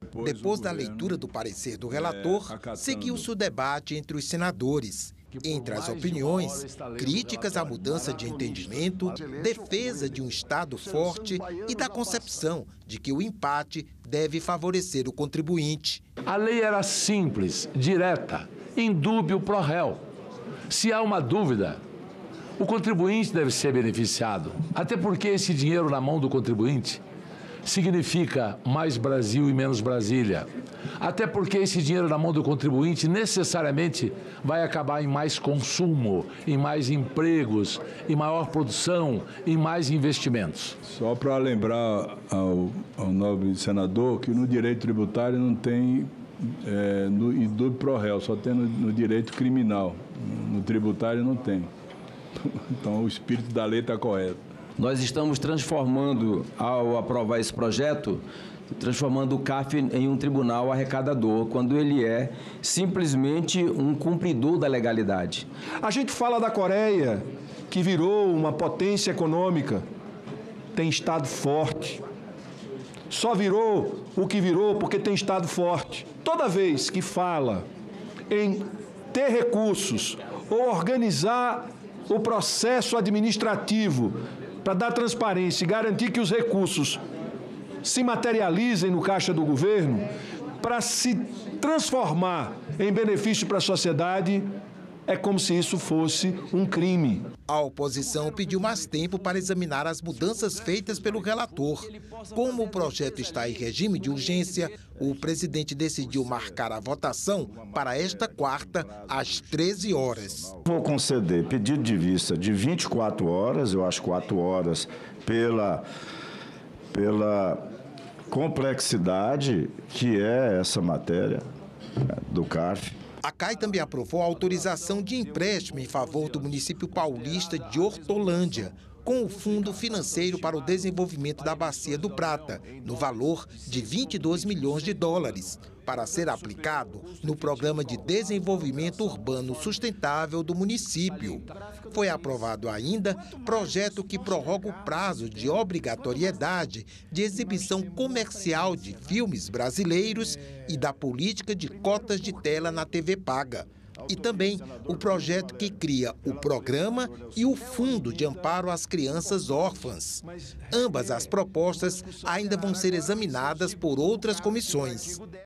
Depois da leitura do parecer do relator, seguiu-se o debate entre os senadores. Entre as opiniões, críticas à mudança de entendimento, defesa de um Estado forte e da concepção de que o empate deve favorecer o contribuinte. A lei era simples, direta, indúbio pro réu. Se há uma dúvida, o contribuinte deve ser beneficiado. Até porque esse dinheiro na mão do contribuinte significa mais Brasil e menos Brasília. Até porque esse dinheiro na mão do contribuinte necessariamente vai acabar em mais consumo, em mais empregos, em maior produção, em mais investimentos. Só para lembrar ao nobre senador que no direito tributário não tem indúbio pro réu, só tem no direito criminal. No tributário não tem. Então o espírito da lei está correto. Nós estamos transformando, ao aprovar esse projeto, transformando o CARF em um tribunal arrecadador, quando ele é simplesmente um cumpridor da legalidade. A gente fala da Coreia, que virou uma potência econômica, tem Estado forte. Só virou o que virou porque tem Estado forte. Toda vez que fala em ter recursos ou organizar o processo administrativo para dar transparência e garantir que os recursos se materializem no caixa do governo, para se transformar em benefício para a sociedade, é como se isso fosse um crime. A oposição pediu mais tempo para examinar as mudanças feitas pelo relator. Como o projeto está em regime de urgência, o presidente decidiu marcar a votação para esta quarta, às 13 horas. Vou conceder pedido de vista de 24 horas, eu acho 4 horas, pela complexidade que é essa matéria do CARF. A CAI também aprovou a autorização de empréstimo em favor do município paulista de Hortolândia, com o Fundo Financeiro para o Desenvolvimento da Bacia do Prata, no valor de 22 milhões de dólares, para ser aplicado no Programa de Desenvolvimento Urbano Sustentável do município. Foi aprovado ainda projeto que prorroga o prazo de obrigatoriedade de exibição comercial de filmes brasileiros e da política de cotas de tela na TV paga. E também o projeto que cria o programa e o Fundo de Amparo às Crianças Órfãs. Ambas as propostas ainda vão ser examinadas por outras comissões.